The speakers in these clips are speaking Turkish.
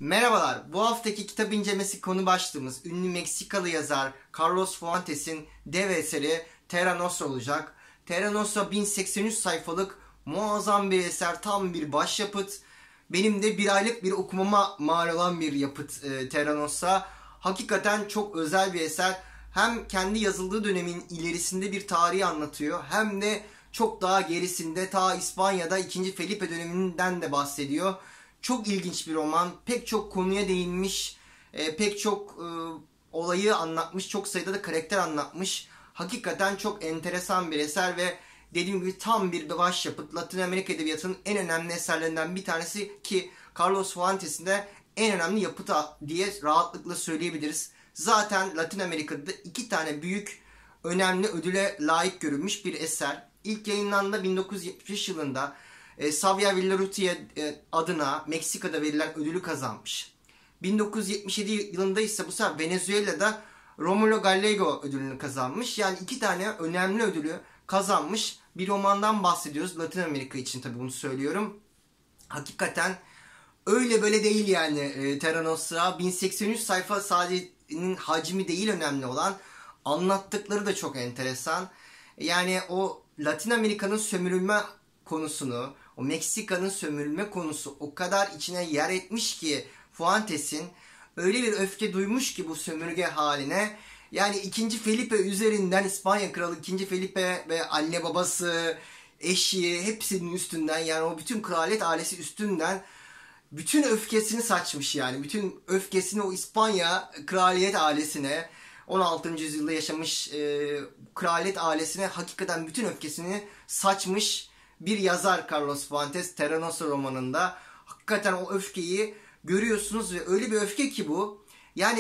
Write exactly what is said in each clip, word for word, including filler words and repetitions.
Merhabalar, bu haftaki kitap incelemesi konu başlığımız ünlü Meksikalı yazar Carlos Fuentes'in dev eseri Terra Nostra olacak. Terra Nostra bin seksen üç sayfalık muazzam bir eser, tam bir başyapıt. Benim de bir aylık bir okumama mal olan bir yapıt e, Terra Nostra. Hakikaten çok özel bir eser. Hem kendi yazıldığı dönemin ilerisinde bir tarihi anlatıyor, hem de çok daha gerisinde ta İspanya'da ikinci. Felipe döneminden de bahsediyor. Çok ilginç bir roman. Pek çok konuya değinmiş. E, pek çok e, olayı anlatmış. Çok sayıda da karakter anlatmış. Hakikaten çok enteresan bir eser ve dediğim gibi tam bir başyapıt. Latin Amerika Edebiyatı'nın en önemli eserlerinden bir tanesi ki Carlos Fuentes'in de en önemli yapıtı diye rahatlıkla söyleyebiliriz. Zaten Latin Amerika'da iki tane büyük önemli ödüle layık görülmüş bir eser. İlk yayınlandığı bin dokuz yüz yetmiş beş yılında e, Xavier Villaurrutia e, adına Meksika'da verilen ödülü kazanmış. bin dokuz yüz yetmiş yedi yılında ise bu sefer Venezuela'da Romulo Gallego ödülünü kazanmış. Yani iki tane önemli ödülü kazanmış bir romandan bahsediyoruz. Latin Amerika için tabii bunu söylüyorum. Hakikaten öyle böyle değil yani e, Terra Nostra. bin seksen üç sayfa sadece'nin hacmi değil önemli olan. Anlattıkları da çok enteresan. Yani o Latin Amerika'nın sömürülme konusunu, o Meksika'nın sömürülme konusu o kadar içine yer etmiş ki Fuentes'in, öyle bir öfke duymuş ki bu sömürge haline. Yani ikinci. Felipe üzerinden, İspanya Kralı ikinci. Felipe ve anne babası, eşi, hepsinin üstünden, yani o bütün kraliyet ailesi üstünden bütün öfkesini saçmış yani. Bütün öfkesini o İspanya kraliyet ailesine, on altıncı yüzyılda yaşamış e, kraliyet ailesine hakikaten bütün öfkesini saçmış bir yazar Carlos Fuentes Terra Nostra romanında. Hakikaten o öfkeyi görüyorsunuz ve öyle bir öfke ki bu. Yani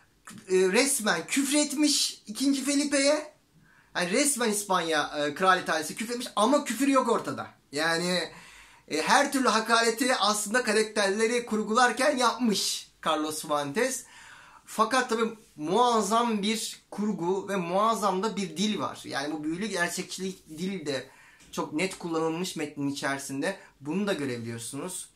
e, resmen küfretmiş ikinci. Felipe'ye. Yani resmen İspanya e, kraliyet ailesi küfretmiş ama küfür yok ortada. Yani e, her türlü hakareti aslında karakterleri kurgularken yapmış Carlos Fuentes. Fakat tabii muazzam bir kurgu ve muazzam da bir dil var. Yani bu büyülü gerçekçilik dili de çok net kullanılmış metnin içerisinde. Bunu da görebiliyorsunuz.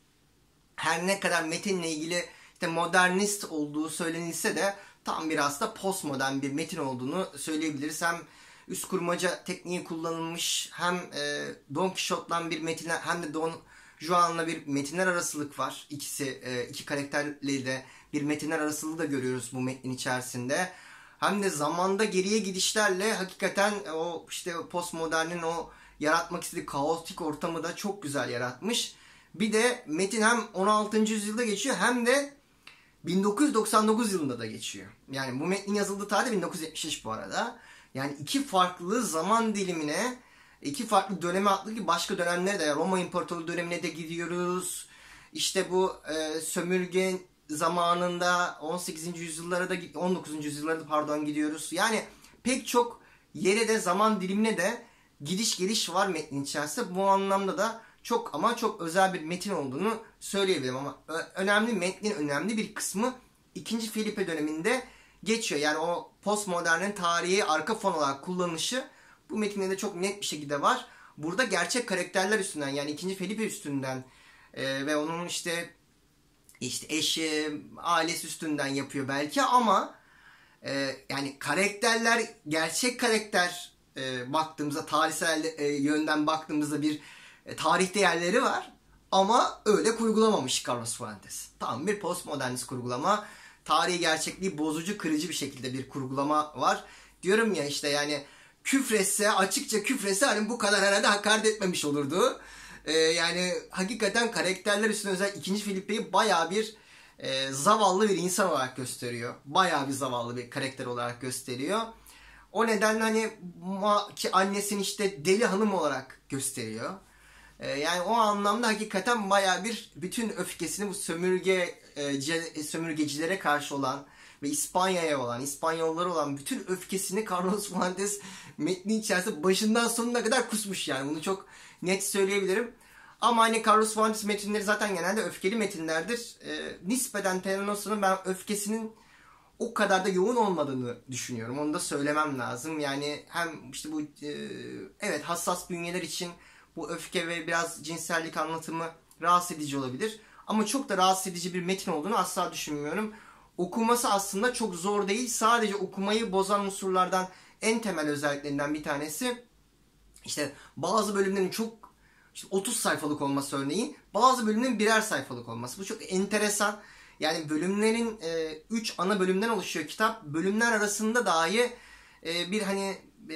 Her ne kadar metinle ilgili işte modernist olduğu söylenilse de tam biraz da postmodern bir metin olduğunu söyleyebiliriz. Hem üst kurmaca tekniği kullanılmış, hem e, Don Quixote'la bir metinler, hem de Don Juan'la bir metinler arasılık var. İkisi, e, iki karakterle de bir metinler arasılığı da görüyoruz bu metnin içerisinde. Hem de zamanda geriye gidişlerle hakikaten o işte postmodernin o yaratmak istediği kaotik ortamı da çok güzel yaratmış. Bir de metin hem on altıncı yüzyılda geçiyor hem de bin dokuz yüz doksan dokuz yılında da geçiyor. Yani bu metnin yazıldığı tarih bin dokuz yüz yetmiş beş bu arada. Yani iki farklı zaman dilimine, iki farklı döneme atlı ki başka dönemlere de, Roma İmparatorluğu dönemine de gidiyoruz. İşte bu e, sömürge zamanında on sekizinci yüzyıllara da, on dokuzuncu yüzyıllara da pardon gidiyoruz. Yani pek çok yere de, zaman dilimine de gidiş geliş var metnin içerisinde. Bu anlamda da çok ama çok özel bir metin olduğunu söyleyebilirim. Ama önemli, metnin önemli bir kısmı ikinci. Felipe döneminde geçiyor. Yani o postmodernin tarihi arka fon olarak kullanışı bu metinde de çok net bir şekilde var. Burada gerçek karakterler üstünden, yani ikinci. Felipe üstünden e, ve onun işte işte eşi, ailesi üstünden yapıyor belki ama e, yani karakterler, gerçek karakter e, baktığımızda, tarihsel e, yönden baktığımızda bir e, tarih değerleri var ama öyle kurgulamamış Carlos Fuentes. Tam bir postmodernist kurgulama. Tarihi gerçekliği bozucu, kırıcı bir şekilde bir kurgulama var. Diyorum ya işte, yani küfretse, açıkça küfretse hani bu kadar herhalde hakaret etmemiş olurdu. Ee, yani hakikaten karakterler üstüne özel ikinci. Felipe'yi bayağı bir e, zavallı bir insan olarak gösteriyor. Bayağı bir zavallı bir karakter olarak gösteriyor. O nedenle hani ki annesini işte deli hanım olarak gösteriyor. Ee, yani o anlamda hakikaten bayağı bir bütün öfkesini bu sömürge e, sömürgecilere karşı olan ve İspanya'ya olan, İspanyollara olan bütün öfkesini Carlos Fuentes metni içerisinde başından sonuna kadar kusmuş yani. Bunu çok net söyleyebilirim. Ama hani Carlos Fuentes metinleri zaten genelde öfkeli metinlerdir. E, nispeten Terra Nostra'nın ben öfkesinin o kadar da yoğun olmadığını düşünüyorum. Onu da söylemem lazım. Yani hem işte bu e, evet, hassas bünyeler için bu öfke ve biraz cinsellik anlatımı rahatsız edici olabilir. Ama çok da rahatsız edici bir metin olduğunu asla düşünmüyorum. Okuması aslında çok zor değil. Sadece okumayı bozan unsurlardan en temel özelliklerinden bir tanesi işte bazı bölümlerin çok işte otuz sayfalık olması örneğin, bazı bölümlerin birer sayfalık olması. Bu çok enteresan. Yani bölümlerin üç e, ana bölümden oluşuyor kitap. Bölümler arasında dahi e, bir hani e,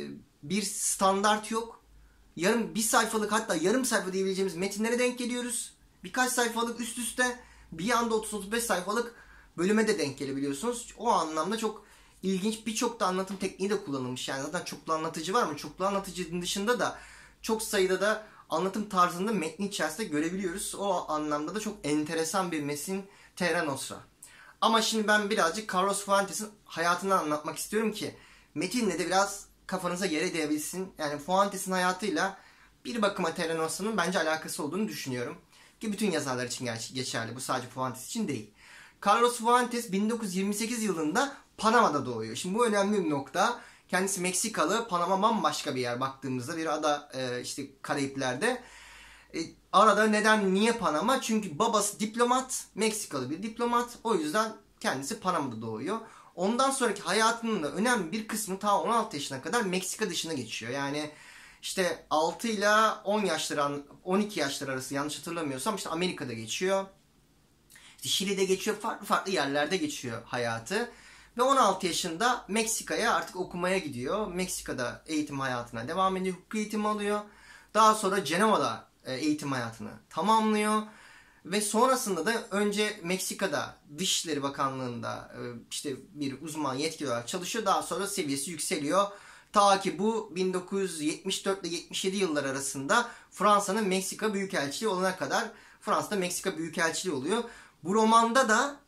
bir standart yok. Yarım bir sayfalık, hatta yarım sayfa diyebileceğimiz metinlere denk geliyoruz. Birkaç sayfalık üst üste, bir anda otuz otuz beş sayfalık bölüme de denk gelebiliyorsunuz. O anlamda çok ilginç, birçok da anlatım tekniği de kullanılmış. Yani zaten çoklu anlatıcı var ama çoklu anlatıcının dışında da çok sayıda da anlatım tarzında metnin içerisinde görebiliyoruz. O anlamda da çok enteresan bir metin Terra Nostra. Ama şimdi ben birazcık Carlos Fuentes'in hayatını anlatmak istiyorum ki metinle de biraz kafanıza yer edebilsin. Yani Fuentes'in hayatıyla bir bakıma Terra Nostra'nın bence alakası olduğunu düşünüyorum. Ki bütün yazarlar için geçerli. Bu sadece Fuentes için değil. Carlos Fuentes bin dokuz yüz yirmi sekiz yılında Panama'da doğuyor. Şimdi bu önemli bir nokta. Kendisi Meksikalı. Panama bambaşka bir yer baktığımızda. Bir ada e, işte Karayipler'de. E, arada neden, niye Panama? Çünkü babası diplomat. Meksikalı bir diplomat. O yüzden kendisi Panama'da doğuyor. Ondan sonraki hayatının da önemli bir kısmı ta on altı yaşına kadar Meksika dışına geçiyor. Yani işte altı ile on yaşları, on iki yaşları arası yanlış hatırlamıyorsam işte Amerika'da geçiyor. İşte Şili'de geçiyor. Farklı farklı yerlerde geçiyor hayatı. Ve on altı yaşında Meksika'ya artık okumaya gidiyor. Meksika'da eğitim hayatına devam ediyor. Hukuk eğitimi alıyor. Daha sonra Cenova'da eğitim hayatını tamamlıyor. Ve sonrasında da önce Meksika'da Dışişleri Bakanlığı'nda işte bir uzman yetkili olarak çalışıyor. Daha sonra seviyesi yükseliyor. Ta ki bu bin dokuz yüz yetmiş dört ile yetmiş yedi yıllar arasında Fransa'nın Meksika Büyükelçiliği olana kadar Fransa'da Meksika Büyükelçiliği oluyor. Bu romanda da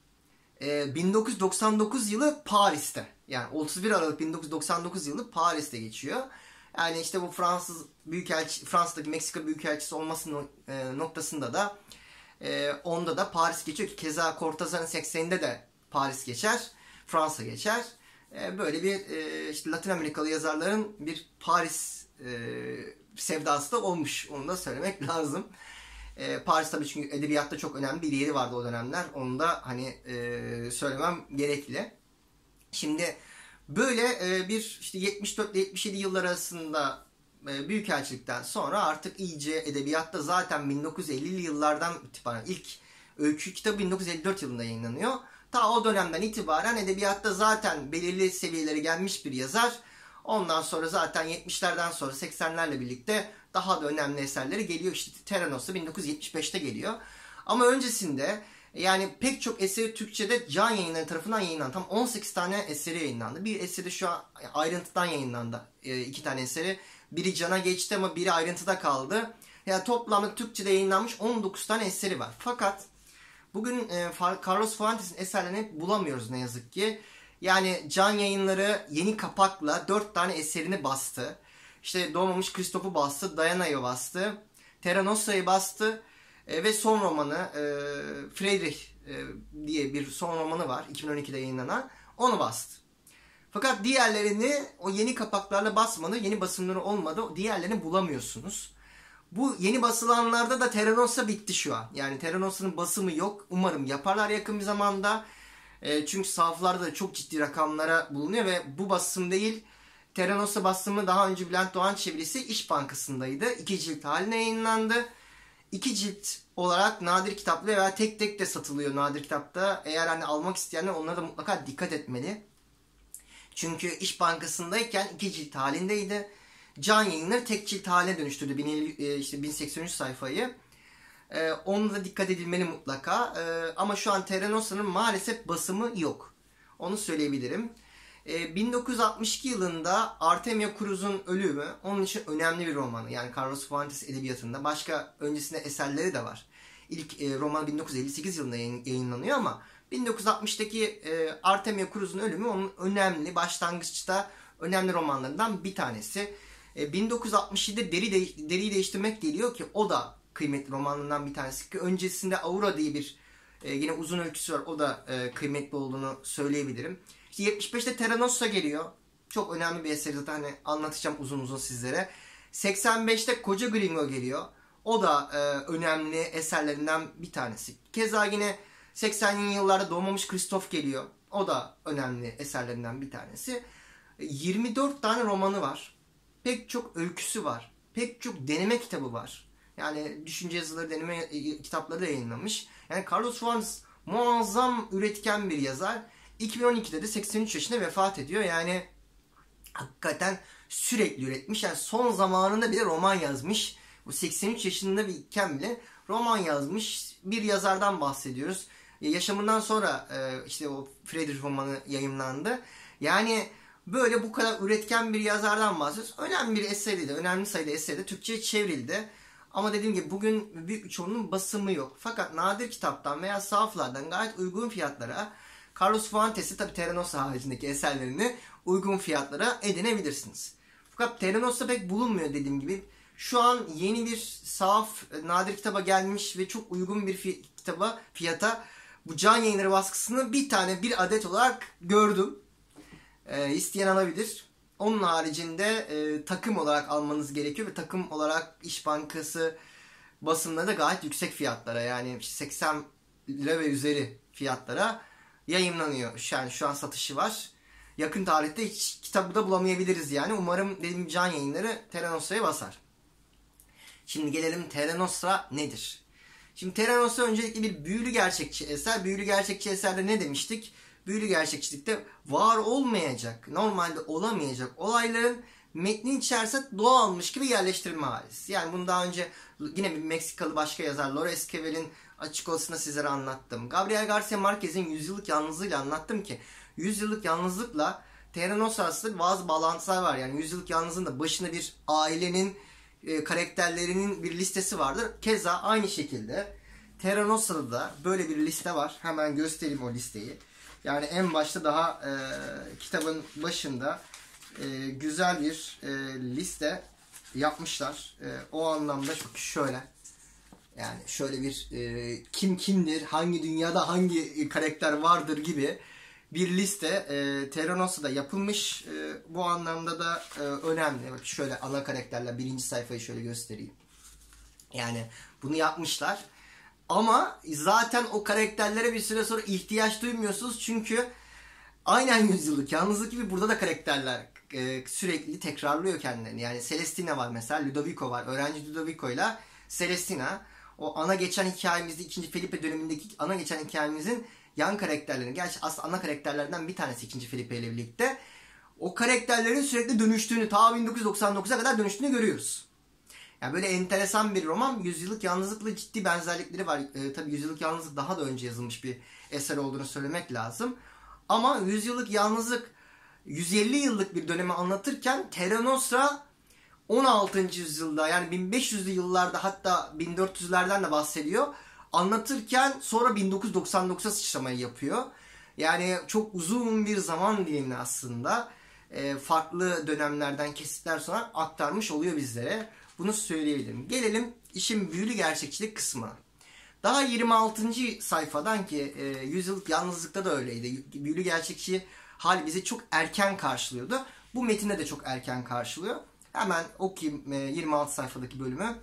bin dokuz yüz doksan dokuz yılı Paris'te, yani otuz bir Aralık bin dokuz yüz doksan dokuz yılı Paris'te geçiyor. Yani işte bu Fransız Büyükelçi, Fransa'daki Meksika Büyükelçisi olmasının noktasında da onda da Paris geçiyor ki keza Cortázar'ın sekseninde de Paris geçer, Fransa geçer. Böyle bir işte Latin Amerikalı yazarların bir Paris sevdası da olmuş. Onu da söylemek lazım. Paris tabii çünkü edebiyatta çok önemli bir yeri vardı o dönemler. Onu da hani e, söylemem gerekli. Şimdi böyle e, bir işte yetmiş dört ile yetmiş yedi yıllar arasında e, Büyükelçilikten sonra artık iyice edebiyatta zaten bin dokuz yüz ellili yıllardan itibaren ilk öykü kitabı bin dokuz yüz elli dört yılında yayınlanıyor. Ta o dönemden itibaren edebiyatta zaten belirli seviyelere gelmiş bir yazar. Ondan sonra zaten yetmişlerden sonra seksenlerle birlikte daha da önemli eserleri geliyor. İşte Terra Nostra bin dokuz yüz yetmiş beşte geliyor. Ama öncesinde yani pek çok eseri Türkçe'de Can Yayınları tarafından yayınlandı. Tam on sekiz tane eseri yayınlandı. Bir eseri şu an ayrıntıdan yayınlandı. E, iki tane eseri. Biri Can'a geçti ama biri ayrıntıda kaldı. Yani toplamda Türkçe'de yayınlanmış on dokuz tane eseri var. Fakat bugün e, Carlos Fuentes'in eserlerini bulamıyoruz ne yazık ki. Yani Can Yayınları yeni kapakla dört tane eserini bastı. İşte Doğmamış Kristop'u bastı, Diana'yı bastı, Terra Nostra'yı bastı e, ve son romanı e, Friedrich e, diye bir son romanı var iki bin on ikide yayınlanan, onu bastı. Fakat diğerlerini o yeni kapaklarla basmadı, yeni basımları olmadı, diğerlerini bulamıyorsunuz. Bu yeni basılanlarda da Terra Nostra bitti şu an. Yani Terra Nostra'nın basımı yok. Umarım yaparlar yakın bir zamanda. E, çünkü sahaflarda da çok ciddi rakamlara bulunuyor ve bu basım değil, Terra Nostra basımı daha önce Bülent Doğan çevirisi İş Bankası'ndaydı. İki cilt haline yayınlandı. İki cilt olarak nadir kitaplı veya tek tek de satılıyor nadir kitapta. Eğer hani almak isteyenler onlara da mutlaka dikkat etmeli. Çünkü İş Bankası'ndayken iki cilt halindeydi. Can Yayınları tek cilt haline dönüştürdü. işte bin seksen üç sayfayı. Ee, ona da dikkat edilmeli mutlaka. Ee, ama şu an Terra Nostra'nın maalesef basımı yok. Onu söyleyebilirim. Ee, bin dokuz yüz altmış iki yılında Artemio Cruz'un Ölümü onun için önemli bir romanı. Yani Carlos Fuentes edebiyatında. Başka öncesinde eserleri de var. İlk e, roman bin dokuz yüz elli sekiz yılında yayın, yayınlanıyor ama bin dokuz yüz altmıştaki e, Artemio Cruz'un Ölümü onun önemli, başlangıçta önemli romanlarından bir tanesi. E, bin dokuz yüz altmış yedide Deri de, Deriyi Değiştirmek geliyor ki o da kıymetli romanlarından bir tanesi. Ki öncesinde Aura diye bir e, yine uzun öyküsü var. O da e, kıymetli olduğunu söyleyebilirim. İşte yetmiş beşte Terra Nostra geliyor. Çok önemli bir eser zaten, hani anlatacağım uzun uzun sizlere. seksen beşte Koca Gringo geliyor. O da e, önemli eserlerinden bir tanesi. Keza yine seksenli yıllarda doğmamış Kristof geliyor. O da önemli eserlerinden bir tanesi. yirmi dört tane romanı var. Pek çok öyküsü var. Pek çok deneme kitabı var. Yani düşünce yazıları, deneme kitapları da yayınlamış. Yani Carlos Fuentes muazzam üretken bir yazar. iki bin on ikide de seksen üç yaşında vefat ediyor. Yani hakikaten sürekli üretmiş. Yani son zamanında bile roman yazmış. Bu seksen üç yaşında bir iken bile roman yazmış bir yazardan bahsediyoruz. Yaşamından sonra işte o Friedrich romanı yayımlandı. Yani böyle bu kadar üretken bir yazardan bahsediyoruz. Önemli bir eseri de, önemli sayıda eseri de Türkçe'ye çevrildi. Ama dediğim gibi bugün büyük bir çoğunun basımı yok. Fakat nadir kitaptan veya sahaflardan gayet uygun fiyatlara Carlos Fuentes'i, tabi Terra Nostra haricindeki eserlerini uygun fiyatlara edinebilirsiniz. Fakat Terra Nostra pek bulunmuyor dediğim gibi. Şu an yeni bir sahaf nadir kitaba gelmiş ve çok uygun bir fi- kitaba fiyata bu Can Yayınları baskısını bir tane bir adet olarak gördüm. E, isteyen alabilir. Onun haricinde e, takım olarak almanız gerekiyor ve takım olarak İş Bankası basımları da gayet yüksek fiyatlara, yani seksen lira ve üzeri fiyatlara yayınlanıyor. Yani şu an satışı var. Yakın tarihte hiç kitabı da bulamayabiliriz yani. Umarım dediğim Can Yayınları Terra Nostra'ya basar. Şimdi gelelim Terra Nostra nedir? Şimdi Terra Nostra öncelikle bir büyülü gerçekçi eser. Büyülü gerçekçi eserde ne demiştik? Büyülü gerçekçilikte var olmayacak, normalde olamayacak olayların metnin içerisinde doğalmış gibi yerleştirilme halisi. Yani bunu daha önce yine bir Meksikalı başka yazar Laura Esquivel'in Açık Olası'nda sizlere anlattım. Gabriel Garcia Marquez'in Yüzyıllık Yalnızlığı'yla anlattım ki Yüzyıllık Yalnızlık'la Terra Nostra arasında bazı bağlantılar var. Yani Yüzyıllık Yalnızlığın da başında bir ailenin e, karakterlerinin bir listesi vardır. Keza aynı şekilde Terra Nostra'da da böyle bir liste var. Hemen göstereyim o listeyi. Yani en başta daha e, kitabın başında e, güzel bir e, liste yapmışlar. E, o anlamda şöyle. Yani şöyle bir e, kim kimdir, hangi dünyada hangi karakter vardır gibi bir liste e, Terra Nostra'da yapılmış. E, bu anlamda da e, önemli. Bak şöyle ana karakterler, birinci sayfayı şöyle göstereyim. Yani bunu yapmışlar. Ama zaten o karakterlere bir süre sonra ihtiyaç duymuyorsunuz. Çünkü aynen Yüzyıllık Yalnızlık gibi burada da karakterler e, sürekli tekrarlıyor kendilerini. Yani Celestina var mesela, Ludovico var. Öğrenci Ludovico ile Celestina. O ana geçen hikayemizde, ikinci Felipe dönemindeki ana geçen hikayemizin yan karakterlerini, gerçi aslında ana karakterlerden bir tanesi ikinci Felipe ile birlikte. O karakterlerin sürekli dönüştüğünü, ta bin dokuz yüz doksan dokuza kadar dönüştüğünü görüyoruz. Yani böyle enteresan bir roman. Yüzyıllık Yalnızlık'la ciddi benzerlikleri var. E, tabii Yüzyıllık Yalnızlık daha da önce yazılmış bir eser olduğunu söylemek lazım. Ama Yüzyıllık Yalnızlık yüz elli yıllık bir dönemi anlatırken Terra Nostra on altıncı yüzyılda, yani bin beş yüzlü yıllarda, hatta bin dört yüzlerden de bahsediyor. Anlatırken sonra bin dokuz yüz doksan dokuza sıçramayı yapıyor. Yani çok uzun bir zaman dilimini aslında e, farklı dönemlerden kesitler sonra aktarmış oluyor bizlere. Bunu söyleyebilirim. Gelelim işin büyülü gerçekçilik kısmına. Daha yirmi altıncı sayfadan ki e, Yüzyıllık Yalnızlık'ta da öyleydi. Büyülü gerçekçi hal bizi çok erken karşılıyordu. Bu metinde de çok erken karşılıyor. Hemen okuyayım e, yirmi altı sayfadaki bölümü.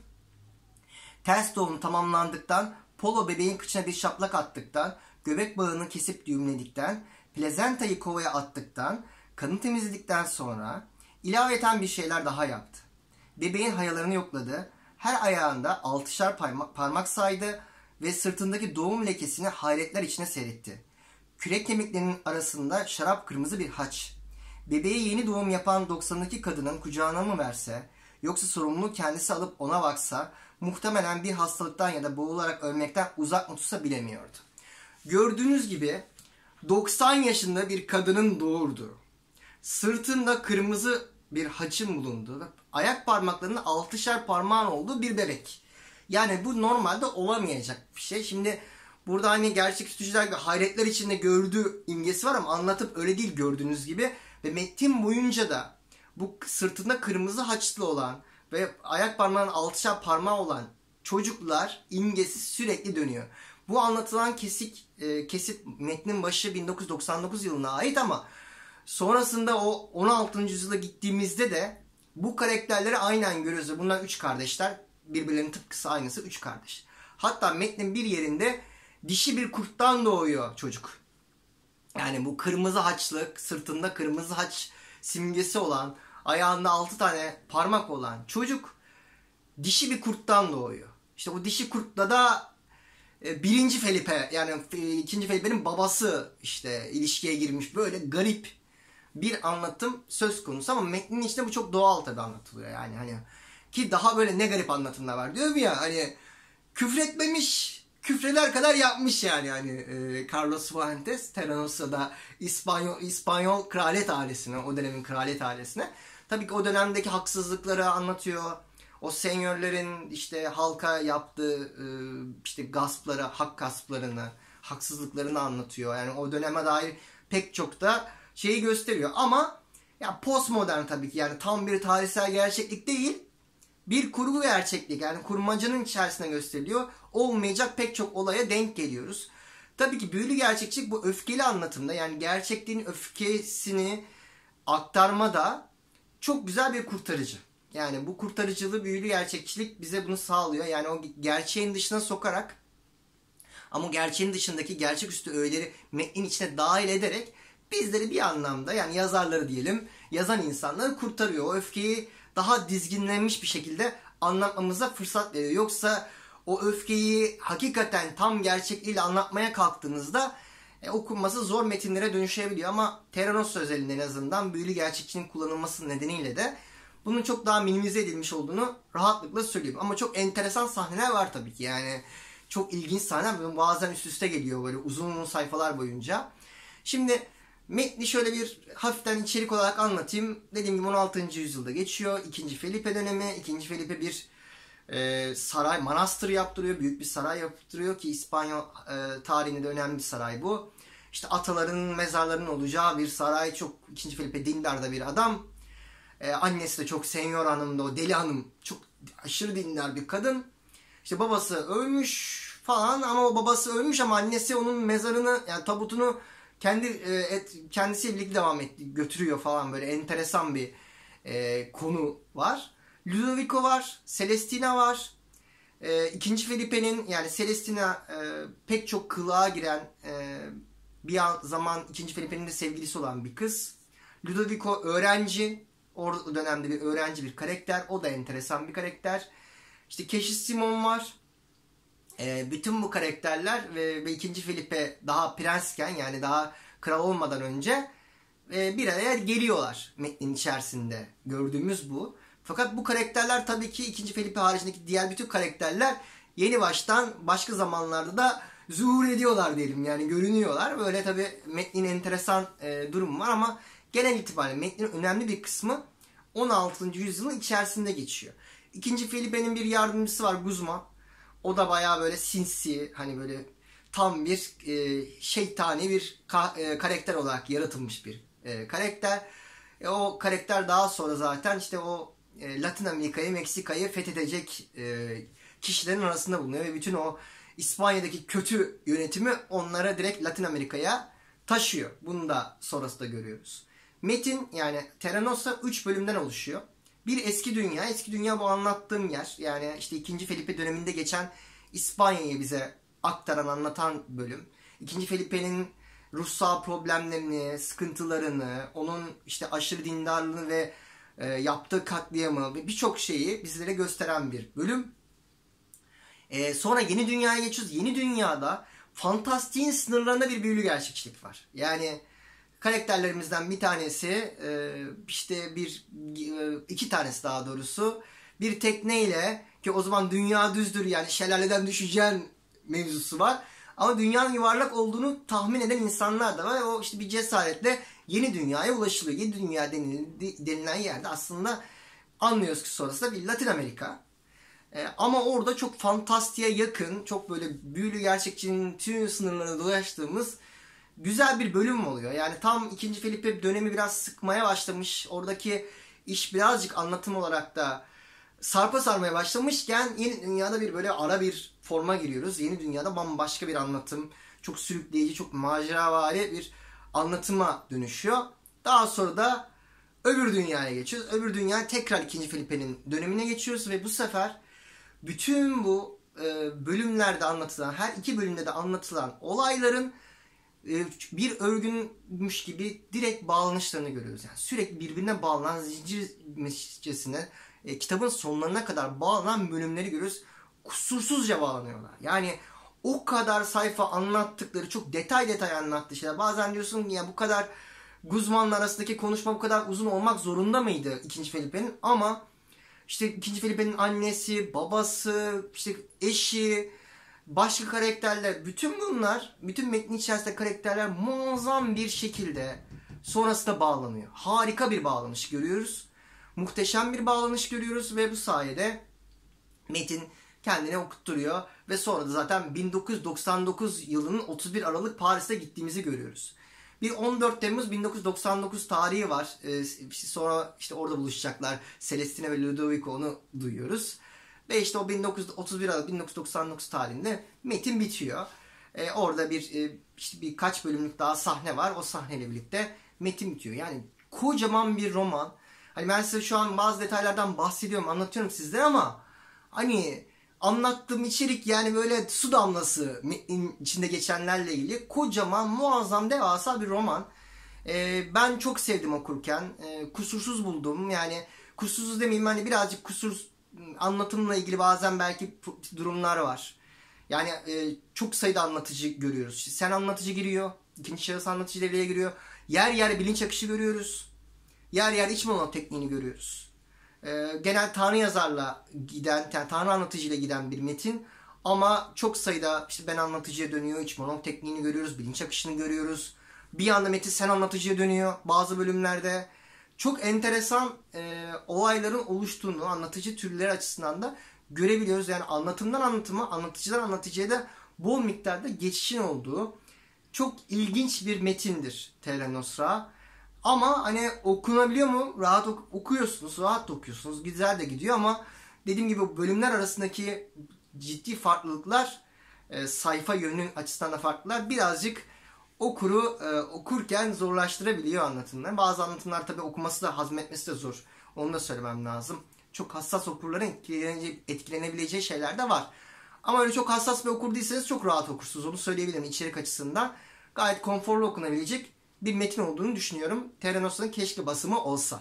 Ters doğum tamamlandıktan, polo bebeğin kıçına bir şaplak attıktan, göbek bağını kesip düğümledikten, plezentayı kovaya attıktan, kanı temizledikten sonra ilaveten bir şeyler daha yaptı. Bebeğin hayalarını yokladı. Her ayağında altışar parmak, parmak saydı ve sırtındaki doğum lekesini hayretler içine seyretti. Kürek kemiklerinin arasında şarap kırmızı bir haç. Bebeği yeni doğum yapan doksanındaki kadının kucağına mı verse, yoksa sorumluluğu kendisi alıp ona baksa, muhtemelen bir hastalıktan ya da boğularak ölmekten uzak mı tutsa bilemiyordu. Gördüğünüz gibi doksan yaşında bir kadının doğurduğu, sırtında kırmızı bir haçın bulunduğu ve ayak parmaklarının altışar parmağın olduğu bir bebek. Yani bu normalde olamayacak bir şey. Şimdi burada hani gerçek tutucular gibi hayretler içinde gördüğü imgesi var ama anlatıp öyle değil gördüğünüz gibi. Ve metin boyunca da bu sırtında kırmızı haçlı olan ve ayak parmağının altışar parmağı olan çocuklar imgesi sürekli dönüyor. Bu anlatılan kesik, e, kesit metnin başı bin dokuz yüz doksan dokuz yılına ait ama sonrasında o on altıncı yüzyıla gittiğimizde de bu karakterleri aynen görüyoruz. Bunlar üç kardeşler. birbirlerinin tıpkısı aynısı üç kardeş. Hatta metnin bir yerinde dişi bir kurttan doğuyor çocuk. Yani bu kırmızı haçlı, sırtında kırmızı haç simgesi olan, ayağında altı tane parmak olan çocuk dişi bir kurttan doğuyor. İşte o dişi kurtla da e, birinci Felipe, yani e, ikinci Felipe'nin babası işte ilişkiye girmiş. Böyle garip bir anlatım söz konusu ama metnin içinde bu çok doğal tabii anlatılıyor yani hani, ki daha böyle ne garip anlatımlar var diyorum ya hani, küfretmemiş, küfreder kadar yapmış yani hani e, Carlos Fuentes Terranosa'da İspanyol İspanyol kraliyet ailesine, o dönemin kraliyet ailesine tabii ki o dönemdeki haksızlıkları anlatıyor. O senyörlerin işte halka yaptığı e, işte gaspları, hak gasplarını, haksızlıklarını anlatıyor. Yani o döneme dair pek çok da şeyi gösteriyor ama ya postmodern tabii ki, yani tam bir tarihsel gerçeklik değil, bir kurgu gerçeklik, yani kurmacanın içerisinde gösteriliyor. Olmayacak pek çok olaya denk geliyoruz. Tabii ki büyülü gerçekçilik bu öfkeli anlatımda, yani gerçekliğin öfkesini aktarmada çok güzel bir kurtarıcı. Yani bu kurtarıcılığı büyülü gerçekçilik bize bunu sağlıyor. Yani o gerçeğin dışına sokarak ama gerçeğin dışındaki gerçeküstü öğeleri metnin içine dahil ederek bizleri bir anlamda, yani yazarları diyelim, yazan insanları kurtarıyor. O öfkeyi daha dizginlenmiş bir şekilde anlatmamıza fırsat veriyor. Yoksa o öfkeyi hakikaten tam gerçekliğiyle anlatmaya kalktığınızda e, okunması zor metinlere dönüşebiliyor. Ama Theranos özelinde en azından büyülü gerçekçiliğin kullanılması nedeniyle de bunun çok daha minimize edilmiş olduğunu rahatlıkla söyleyeyim. Ama çok enteresan sahneler var tabii ki. Yani çok ilginç sahneler. Bazen üst üste geliyor böyle uzun uzun sayfalar boyunca. Şimdi metni şöyle bir hafiften içerik olarak anlatayım. Dediğim gibi on altıncı yüzyılda geçiyor. ikinci Felipe dönemi. ikinci Felipe bir e, saray, manastır yaptırıyor. Büyük bir saray yaptırıyor ki İspanyol e, tarihinde de önemli bir saray bu. İşte ataların mezarlarının olacağı bir saray. Çok ikinci Felipe dindar da bir adam. Ee, annesi de çok senyor hanım da, o deli hanım çok aşırı dindar bir kadın. İşte babası ölmüş falan ama o babası ölmüş ama annesi onun mezarını, yani tabutunu kendi e, et, kendisiyle birlikte devam etti, götürüyor falan, böyle enteresan bir e, konu var. Ludovico var, Celestina var. E, İkinci Felipe'nin, yani Celestina e, pek çok kılığa giren e, bir zaman ikinci Felipe'nin de sevgilisi olan bir kız. Ludovico öğrenci. O dönemde bir öğrenci bir karakter. O da enteresan bir karakter. İşte Keşiş Simon var. E, bütün bu karakterler ve, ve ikinci Felipe daha prensken, yani daha kral olmadan önce e, bir araya geliyorlar metnin içerisinde. Gördüğümüz bu. Fakat bu karakterler tabii ki ikinci Felipe haricindeki diğer bütün karakterler yeni baştan başka zamanlarda da zuhur ediyorlar diyelim. Yani görünüyorlar. Böyle tabii metnin enteresan e, durum var ama genel itibariyle metnin önemli bir kısmı on altıncı yüzyılın içerisinde geçiyor. İkinci Felipe'nin bir yardımcısı var, Guzman. O da bayağı böyle sinsi, hani böyle tam bir e, şeytani bir ka- e, karakter olarak yaratılmış bir e, karakter. E, o karakter daha sonra zaten işte o e, Latin Amerika'yı, Meksika'yı fethedecek e, kişilerin arasında bulunuyor ve bütün o İspanya'daki kötü yönetimi onlara direkt Latin Amerika'ya taşıyor. Bunu da sonrasında görüyoruz. Metin, yani Terranos'a üç bölümden oluşuyor. Bir eski dünya. Eski dünya bu anlattığım yer. Yani işte ikinci Felipe döneminde geçen İspanya'yı bize aktaran, anlatan bölüm. ikinci Felipe'nin ruhsal problemlerini, sıkıntılarını, onun işte aşırı dindarlığını ve e, yaptığı katliamı ve birçok şeyi bizlere gösteren bir bölüm. E, sonra yeni dünyaya geçiyoruz. Yeni dünyada fantastiğin sınırlarında bir büyülü gerçekçilik var. Yani karakterlerimizden bir tanesi işte bir iki tanesi daha doğrusu bir tekneyle, ki o zaman dünya düzdür, yani şelaleden düşeceğin mevzusu var. Ama dünyanın yuvarlak olduğunu tahmin eden insanlar da var. O işte bir cesaretle yeni dünyaya ulaşılıyor. Yeni dünya denilen yerde aslında anlıyoruz ki sonrasında bir Latin Amerika. Ama orada çok fantastiğe yakın, çok böyle büyülü gerçekçinin tüm sınırlarını dolaştığımız güzel bir bölüm oluyor. Yani tam ikinci Felipe dönemi biraz sıkmaya başlamış. Oradaki iş birazcık anlatım olarak da sarpa sarmaya başlamışken yeni dünyada bir böyle ara bir forma giriyoruz. Yeni dünyada bambaşka bir anlatım, çok sürükleyici, çok maceravari bir anlatıma dönüşüyor. Daha sonra da öbür dünyaya geçiyoruz. Öbür dünya tekrar ikinci Felipe'nin dönemine geçiyoruz ve bu sefer bütün bu e, bölümlerde anlatılan, her iki bölümde de anlatılan olayların e, bir örgünmüş gibi direkt bağlanışlarını görüyoruz. Yani sürekli birbirine bağlanan, zincirmişçesine e, kitabın sonlarına kadar bağlanan bölümleri görüyoruz. Kusursuzca bağlanıyorlar. Yani o kadar sayfa anlattıkları, çok detay detay anlattığı şeyler. Bazen diyorsun ya bu kadar Guzman'la arasındaki konuşma bu kadar uzun olmak zorunda mıydı ikinci Felipe'nin? Ama işte ikinci Felipe'nin annesi, babası, işte eşi, başka karakterler, bütün bunlar, bütün metnin içerisinde karakterler muazzam bir şekilde sonrasında bağlanıyor. Harika bir bağlanış görüyoruz. Muhteşem bir bağlanış görüyoruz ve bu sayede metin kendini okutturuyor ve sonra da zaten bin dokuz yüz doksan dokuz yılının otuz bir Aralık Paris'e gittiğimizi görüyoruz. Bir on dört Temmuz bin dokuz yüz doksan dokuz tarihi var. Ee, sonra işte orada buluşacaklar. Celestina ve Ludovico, onu duyuyoruz. Ve işte o bin dokuz yüz otuz bir Aralık bin dokuz yüz doksan dokuz tarihinde metin bitiyor. Ee, orada bir e, işte birkaç bölümlük daha sahne var. O sahneyle birlikte metin bitiyor. Yani kocaman bir roman. Hani ben size şu an bazı detaylardan bahsediyorum, anlatıyorum sizlere ama hani anlattığım içerik yani böyle su damlası içinde geçenlerle ilgili kocaman, muazzam, devasa bir roman. Ee, ben çok sevdim okurken. Ee, kusursuz buldum. Yani kusursuz demeyeyim, hani birazcık kusur anlatımla ilgili bazen belki durumlar var. Yani e, çok sayıda anlatıcı görüyoruz. Sen anlatıcı giriyor. İkinci şahıs anlatıcı devreye giriyor. Yer yer bilinç akışı görüyoruz. Yer yer iç monolog tekniğini görüyoruz. Ee, genel tanrı yazarla giden, yani tanrı anlatıcıyla giden bir metin ama çok sayıda işte ben anlatıcıya dönüyor, iç monolog tekniğini görüyoruz, bilinç akışını görüyoruz. Bir anda metin sen anlatıcıya dönüyor bazı bölümlerde. Çok enteresan e, olayların oluştuğunu anlatıcı türleri açısından da görebiliyoruz. Yani anlatımdan anlatıma, anlatıcıdan anlatıcıya da bol miktarda geçişin olduğu çok ilginç bir metindir Terra Nostra. Ama hani okunabiliyor mu? Rahat ok- okuyorsunuz, rahat da okuyorsunuz. Güzel de gidiyor ama dediğim gibi bölümler arasındaki ciddi farklılıklar, e, sayfa yönü açısından da farklılar. Birazcık okuru e, okurken zorlaştırabiliyor anlatımları. Bazı anlatımlar tabii okuması da, hazmetmesi de zor. Onu da söylemem lazım. Çok hassas okurların etkilene- etkilenebileceği şeyler de var. Ama öyle çok hassas bir okur değilseniz çok rahat okursunuz. Onu söyleyebilirim içerik açısından. Gayet konforlu okunabilecek bir metin olduğunu düşünüyorum. Terra Nostra'nın keşke basımı olsa.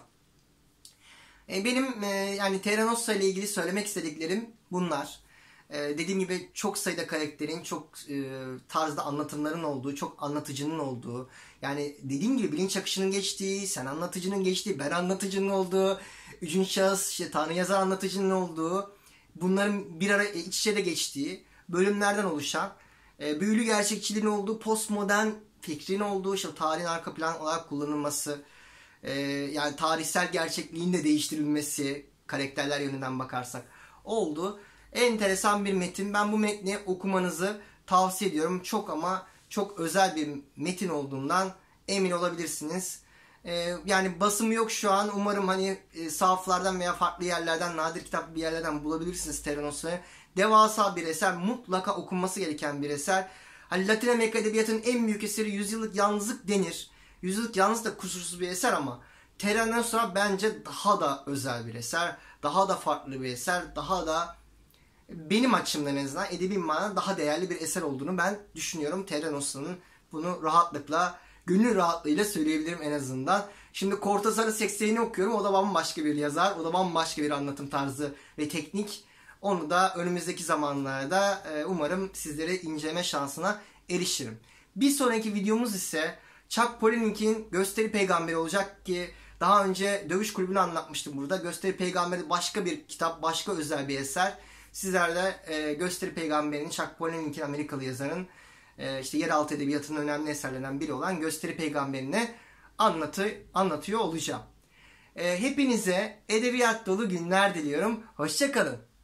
E, benim e, yani Terra Nostra ile ilgili söylemek istediklerim bunlar. E, dediğim gibi çok sayıda karakterin, çok e, tarzda anlatımların olduğu, çok anlatıcının olduğu. Yani dediğim gibi bilinç akışının geçtiği, sen anlatıcının geçtiği, ben anlatıcının olduğu, üçüncü şahıs işte tanrı yazar anlatıcının olduğu, bunların bir ara iç içe de geçtiği bölümlerden oluşan, e, büyülü gerçekçiliğin olduğu, postmodern fikrin olduğu, işte tarihin arka plan olarak kullanılması, e, yani tarihsel gerçekliğin de değiştirilmesi, karakterler yönünden bakarsak oldu. Enteresan bir metin. Ben bu metni okumanızı tavsiye ediyorum. Çok ama çok özel bir metin olduğundan emin olabilirsiniz. E, yani basımı yok şu an. Umarım hani e, sahaflardan veya farklı yerlerden, nadir kitap bir yerlerden bulabilirsiniz Terra Nostra'yı. Devasa bir eser. Mutlaka okunması gereken bir eser. Hani Latin Amerika Edebiyatı'nın en büyük eseri Yüzyıllık Yalnızlık denir. Yüzyıllık Yalnızlık da kusursuz bir eser ama Terra Nostra bence daha da özel bir eser. Daha da farklı bir eser. Daha da benim açımdan en azından edebi manada daha değerli bir eser olduğunu ben düşünüyorum. Terra Nostra'nın bunu rahatlıkla, gönül rahatlığıyla söyleyebilirim en azından. Şimdi Cortázar'ın seksenini okuyorum. O da bambaşka bir yazar. O da bambaşka bir anlatım tarzı ve teknik. Onu da önümüzdeki zamanlarda umarım sizlere inceleme şansına erişirim. Bir sonraki videomuz ise Chuck Palahniuk'in Gösteri Peygamberi olacak ki daha önce Dövüş Kulübü'nü anlatmıştım burada. Gösteri Peygamberi başka bir kitap, başka özel bir eser. Sizler de Gösteri Peygamberi'nin, Chuck Palahniuk'in, Amerikalı yazarın işte yeraltı edebiyatının önemli eserlerinden biri olan Gösteri Peygamberi'ni anlatı, anlatıyor olacağım. Hepinize edebiyat dolu günler diliyorum. Hoşça kalın.